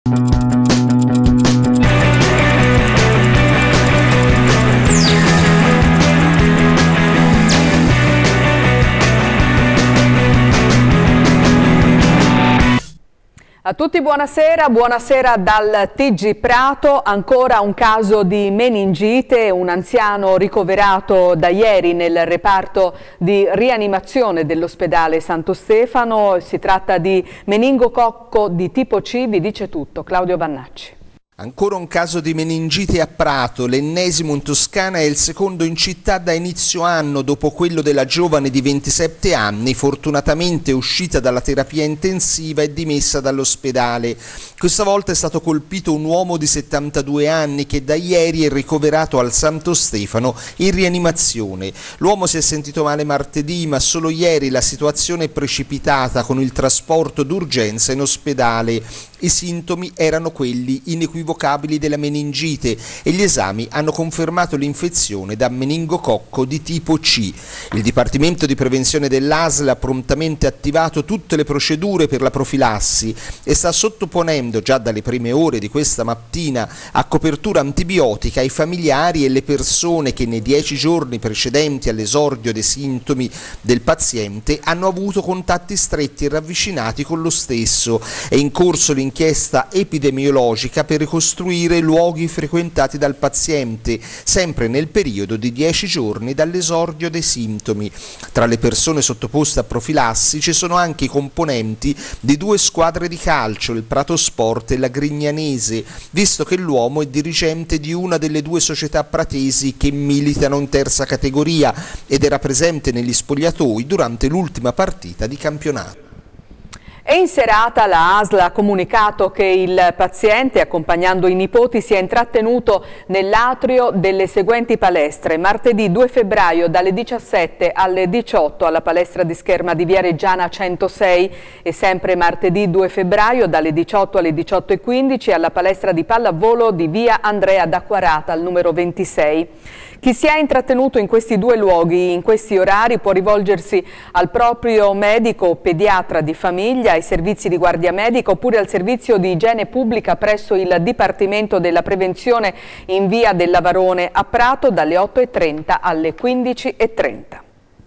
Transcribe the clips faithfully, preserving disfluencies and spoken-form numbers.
A tutti buonasera, buonasera dal T G Prato. Ancora un caso di meningite, un anziano ricoverato da ieri nel reparto di rianimazione dell'ospedale Santo Stefano. Si tratta di meningococco di tipo C, vi dice tutto Claudio Vannacci. Ancora un caso di meningite a Prato, l'ennesimo in Toscana e il secondo in città da inizio anno, dopo quello della giovane di ventisette anni, fortunatamente uscita dalla terapia intensiva e dimessa dall'ospedale. Questa volta è stato colpito un uomo di settantadue anni che da ieri è ricoverato al Santo Stefano in rianimazione. L'uomo si è sentito male martedì, ma solo ieri la situazione è precipitata con il trasporto d'urgenza in ospedale. I sintomi erano quelli inequivocabili della meningite e gli esami hanno confermato l'infezione da meningococco di tipo C. Il Dipartimento di Prevenzione dell'A S L ha prontamente attivato tutte le procedure per la profilassi e sta sottoponendo già dalle prime ore di questa mattina a copertura antibiotica i familiari e le persone che nei dieci giorni precedenti all'esordio dei sintomi del paziente hanno avuto contatti stretti e ravvicinati con lo stesso. È in corso l'inchiesta Inchiesta epidemiologica per ricostruire luoghi frequentati dal paziente, sempre nel periodo di dieci giorni dall'esordio dei sintomi. Tra le persone sottoposte a profilassi ci sono anche i componenti di due squadre di calcio, il Prato Sport e la Grignanese, visto che l'uomo è dirigente di una delle due società pratesi che militano in terza categoria ed era presente negli spogliatoi durante l'ultima partita di campionato. E in serata la A S L ha comunicato che il paziente, accompagnando i nipoti, si è intrattenuto nell'atrio delle seguenti palestre. Martedì due febbraio dalle diciassette alle diciotto alla palestra di scherma di Via Reggiana centosei e sempre martedì due febbraio dalle diciotto alle diciotto e quindici alla palestra di pallavolo di Via Andrea d'Acquarata al numero ventisei. Chi si è intrattenuto in questi due luoghi, in questi orari, può rivolgersi al proprio medico o pediatra di famiglia, ai servizi di guardia medica oppure al servizio di igiene pubblica presso il Dipartimento della Prevenzione in via del Lavarone a Prato dalle otto e trenta alle quindici e trenta.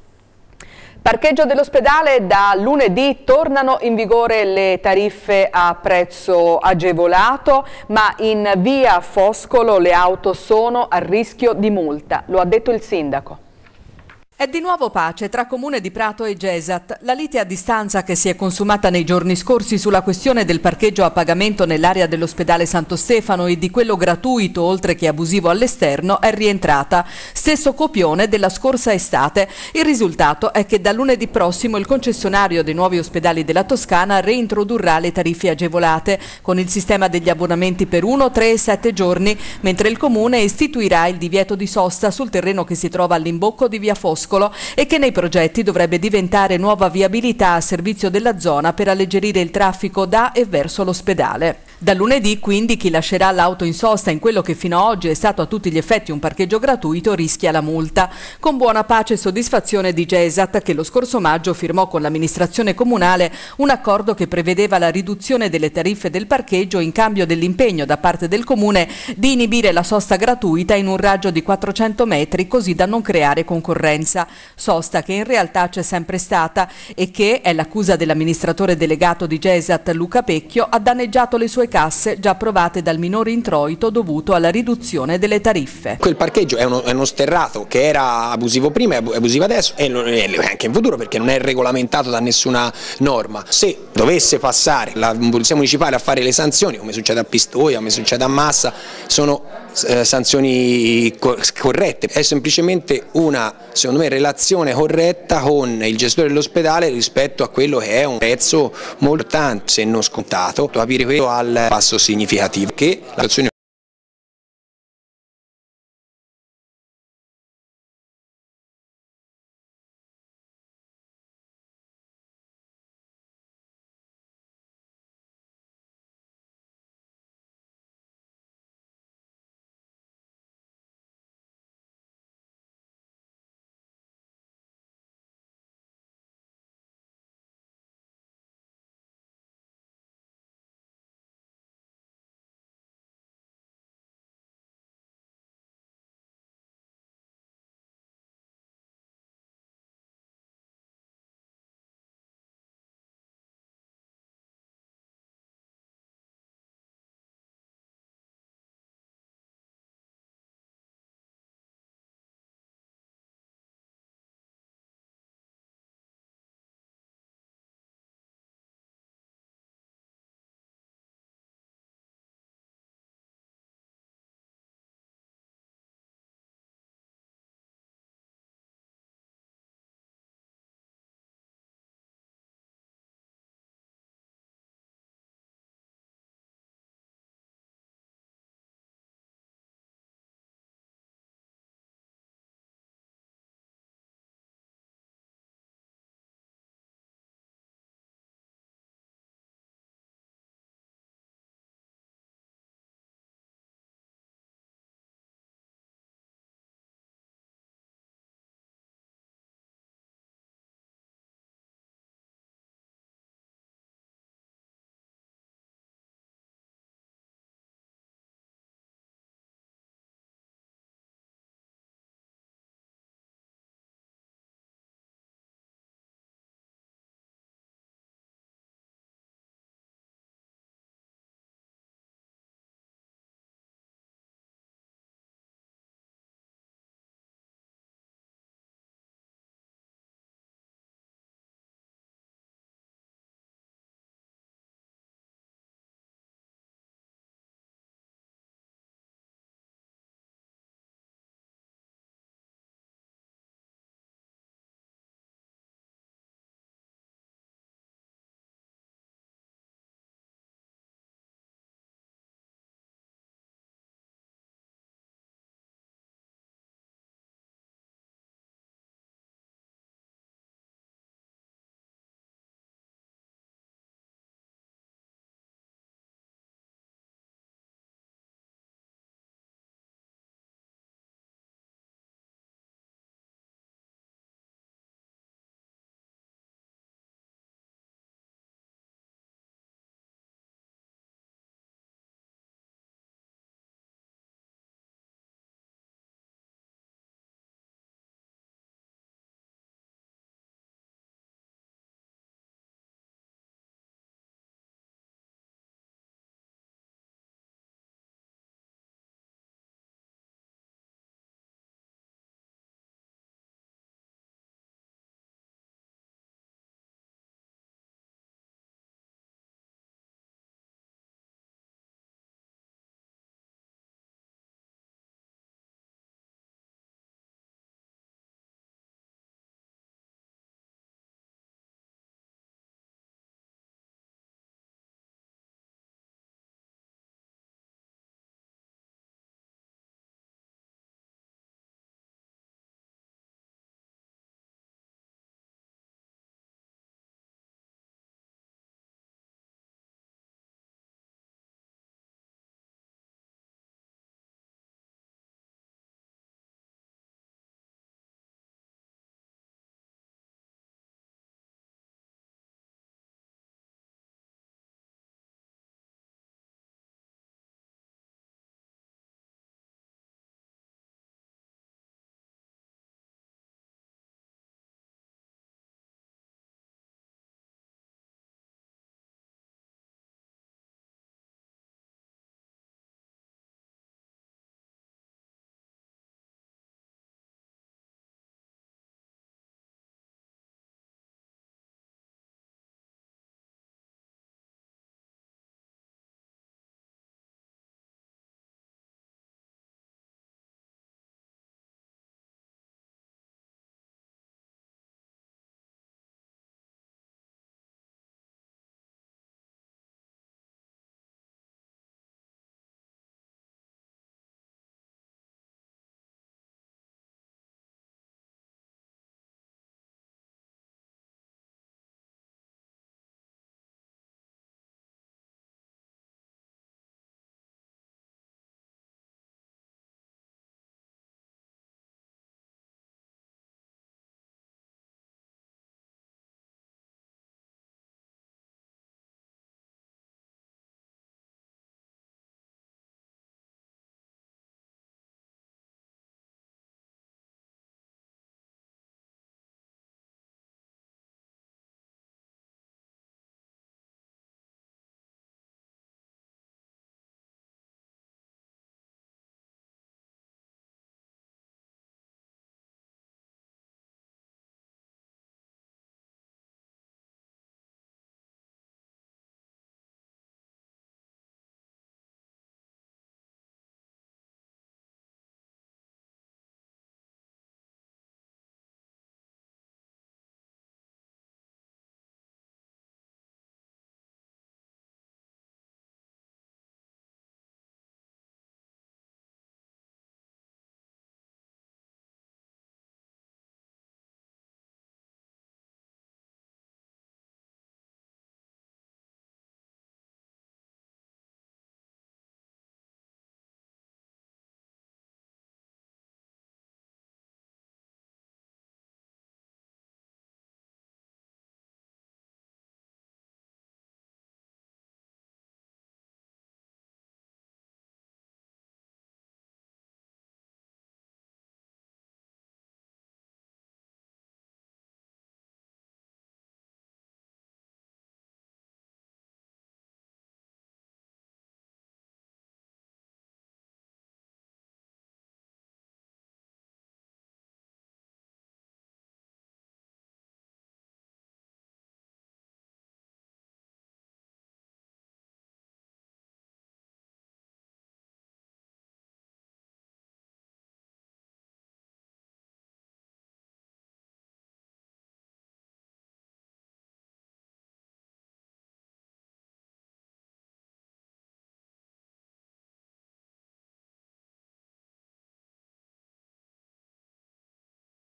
Parcheggio dell'ospedale: da lunedì tornano in vigore le tariffe a prezzo agevolato, ma in via Foscolo le auto sono a rischio di multa, lo ha detto il sindaco. È di nuovo pace tra Comune di Prato e Gesat. La lite a distanza che si è consumata nei giorni scorsi sulla questione del parcheggio a pagamento nell'area dell'ospedale Santo Stefano e di quello gratuito oltre che abusivo all'esterno è rientrata. Stesso copione della scorsa estate. Il risultato è che da lunedì prossimo il concessionario dei nuovi ospedali della Toscana reintrodurrà le tariffe agevolate con il sistema degli abbonamenti per uno, tre e sette giorni, mentre il Comune istituirà il divieto di sosta sul terreno che si trova all'imbocco di via Foscolo e che nei progetti dovrebbe diventare nuova viabilità a servizio della zona per alleggerire il traffico da e verso l'ospedale. Da lunedì quindi chi lascerà l'auto in sosta in quello che fino ad oggi è stato a tutti gli effetti un parcheggio gratuito rischia la multa, con buona pace e soddisfazione di Gesat che lo scorso maggio firmò con l'amministrazione comunale un accordo che prevedeva la riduzione delle tariffe del parcheggio in cambio dell'impegno da parte del Comune di inibire la sosta gratuita in un raggio di quattrocento metri così da non creare concorrenza. Sosta che in realtà c'è sempre stata e che, è l'accusa dell'amministratore delegato di Gesat Luca Pecchio, ha danneggiato le sue casse già approvate dal minore introito dovuto alla riduzione delle tariffe. Quel parcheggio è uno, è uno sterrato che era abusivo prima e abusivo adesso e anche in futuro perché non è regolamentato da nessuna norma. Se dovesse passare la polizia municipale a fare le sanzioni, come succede a Pistoia, come succede a Massa, sono eh, sanzioni corrette, è semplicemente una, secondo me, relazione corretta con il gestore dell'ospedale rispetto a quello che è un prezzo molto importante, se non scontato, capire quello al passo significativo che la situazione